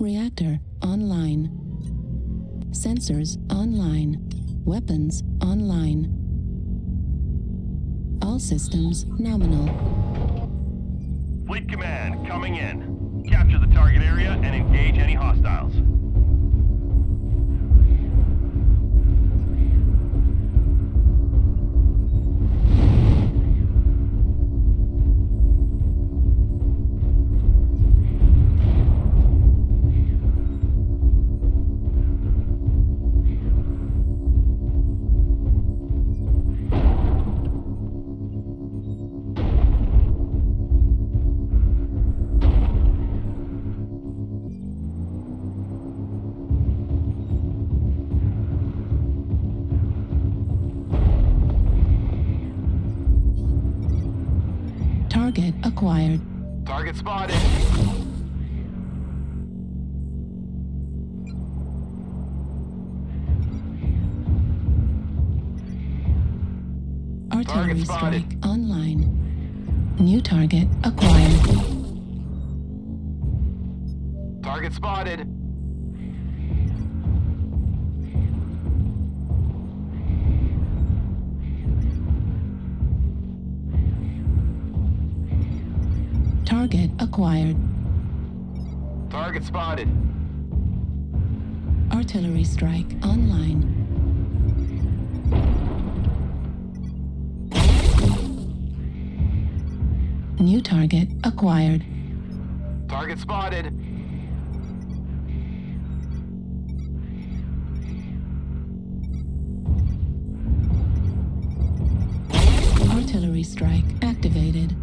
Reactor online. Sensors online. Weapons online. All systems nominal. Fleet Command, coming in. Capture the target area and engage any hostiles. Target acquired. Target spotted. Artillery strike online. New target acquired. Target spotted. Target acquired. Target spotted. Artillery strike online. New target acquired. Target spotted. Artillery strike activated.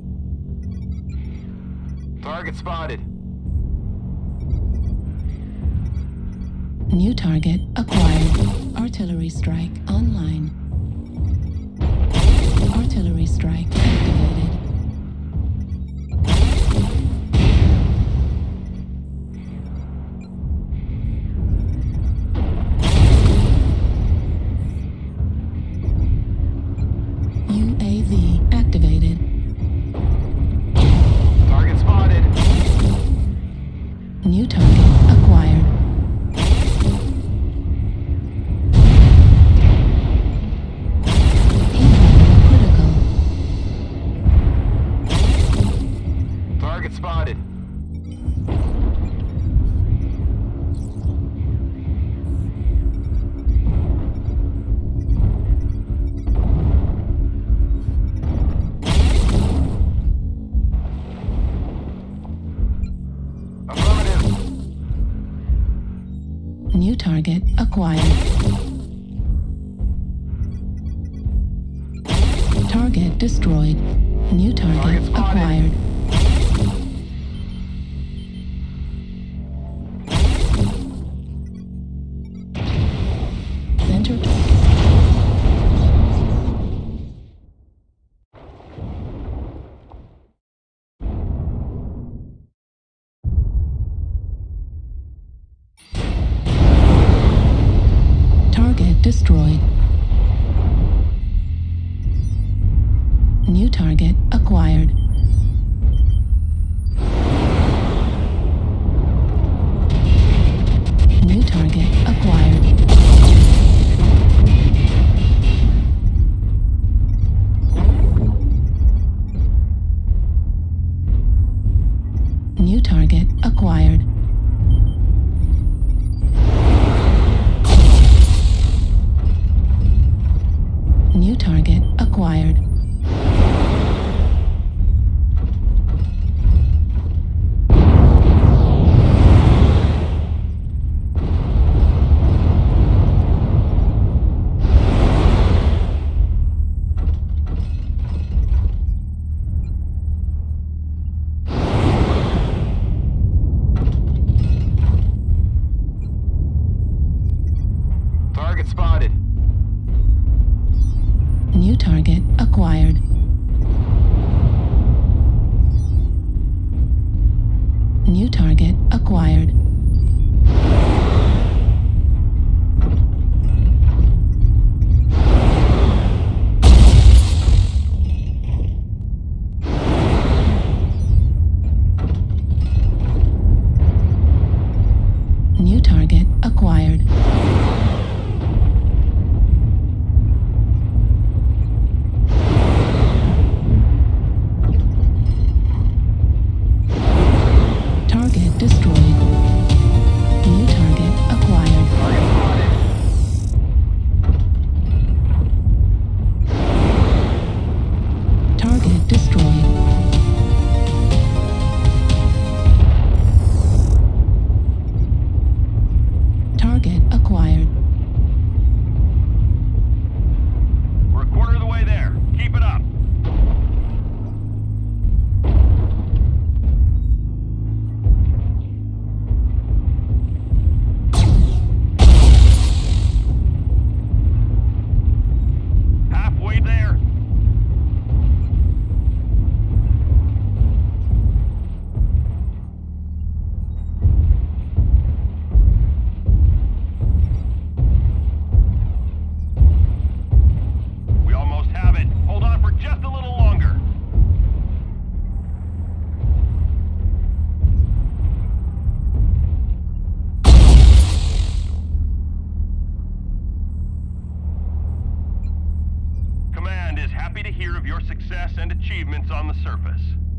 Target spotted. New target acquired. Artillery strike online. Artillery strike activated. UAV activated. Target spotted. New target acquired. Critical. Target spotted. New target acquired. Target destroyed. New target acquired. Center target. Target destroyed. New target acquired. New target acquired. New target acquired. New target acquired. Target spotted. New target acquired. New target acquired. Command is happy to hear of your success and achievements on the surface.